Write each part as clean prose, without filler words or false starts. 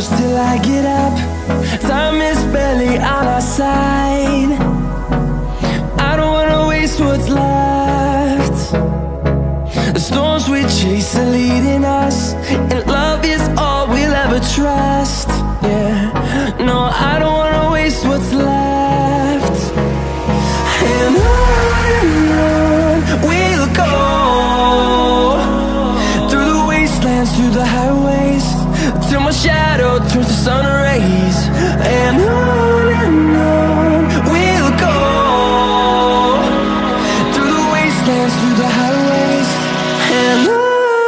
close till I get up. Time is barely on our side. I don't wanna waste what's left. The storms we chase are leading us, and love is all we'll ever trust. Yeah, no, I don't wanna waste what's left. And on we'll go, through the wastelands, through the highways, till my shadow turns to sun rays. And on we'll go, through the wastelands, through the highways, and on we'll go.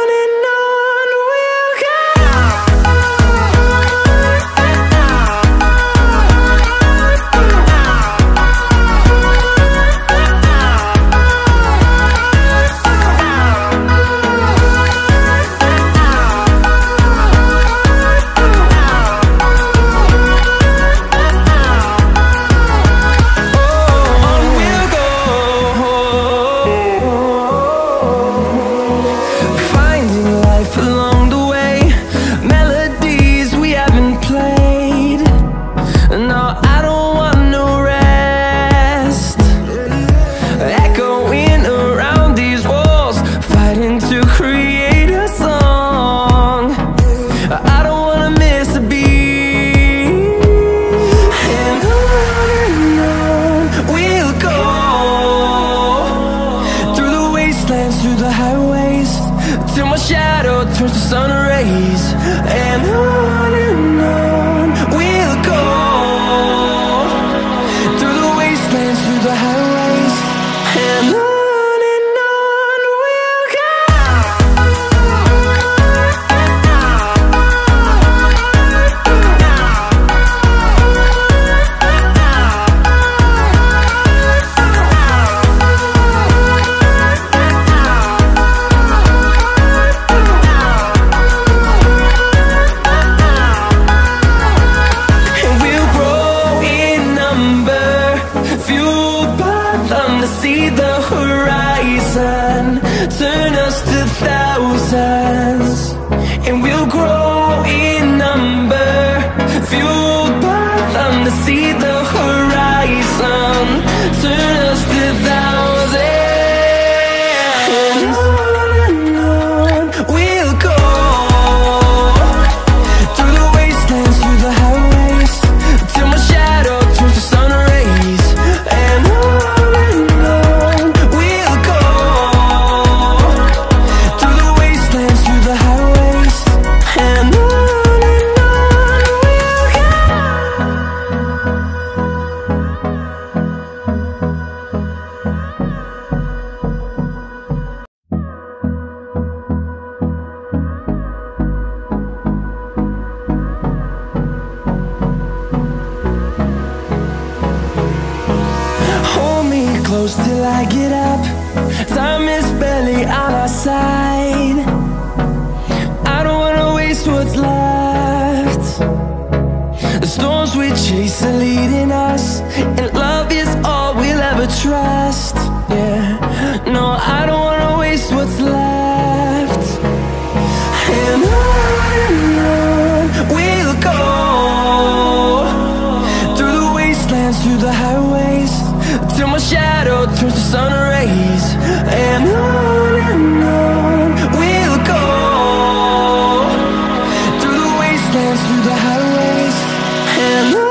Through the highways, till my shadow turns to sun rays. And on we'll go, through the wastelands, through the highways, and on we'll go. See the horizon, turn us to thousands, and we'll grow in number, fueled by them. To see the horizon, turn us to thousands, and on we'll go, through the wastelands, through the highways, till my shadow turns to sun rays. And close till I get up. Time is barely on our side. I don't wanna waste what's left. The storms we chase are leading us, and love is all we'll ever trust. Yeah, no, I don't wanna waste what's left. And on we'll go, through the wastelands, through the highways, till my shadow turns to sun rays. And on we'll go, through the wastelands, through the highways, and on.